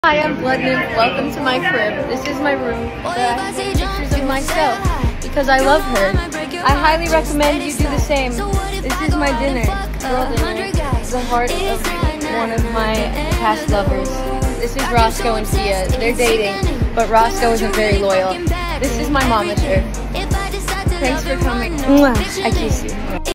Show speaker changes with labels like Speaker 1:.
Speaker 1: Hi, I'm Blood Nymph. Welcome to my crib. This is my room where I take pictures of myself because I love her. I highly recommend you do the same. This is my dinner. Girl dinner. The heart of one of my past lovers. This is Roscoe and Tia. They're dating, but Roscoe isn't very loyal. This is my momager. Thanks for coming. I kiss you.